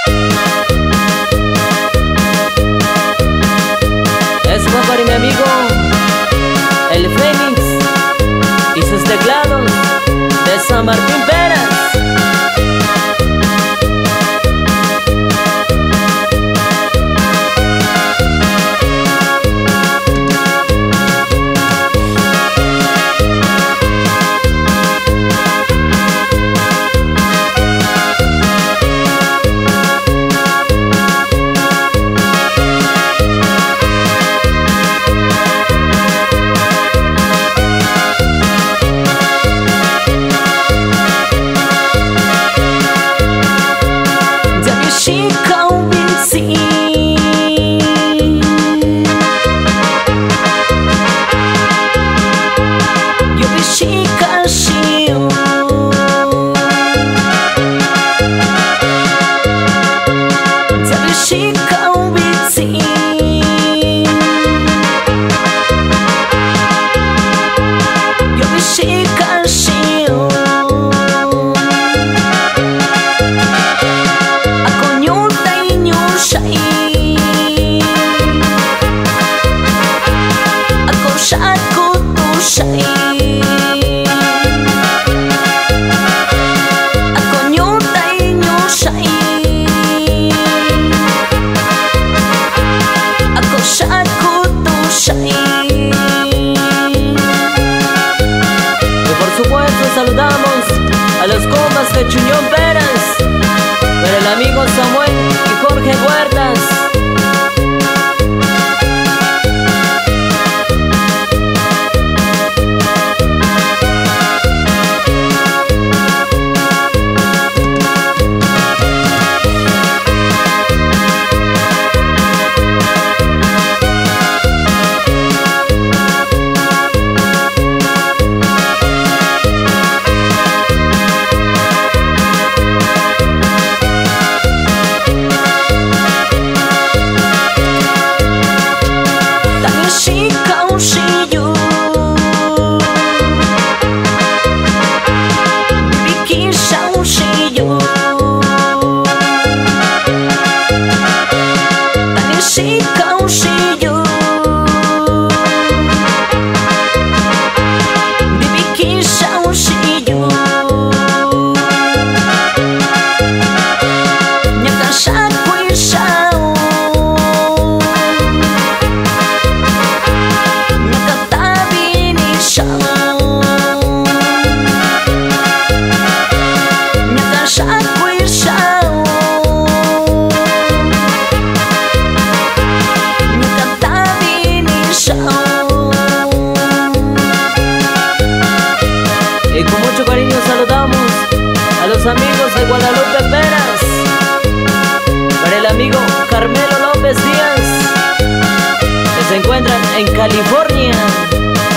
Es para mi amigo el Fénix y sus teclados de San Martín Peras. Saludamos a los compas de Chuñón Peras, para el amigo Samuel y Jorge Huertas. Y con mucho cariño saludamos a los amigos de Guadalupe Peras, para el amigo Carmelo López Díaz, que se encuentran en California.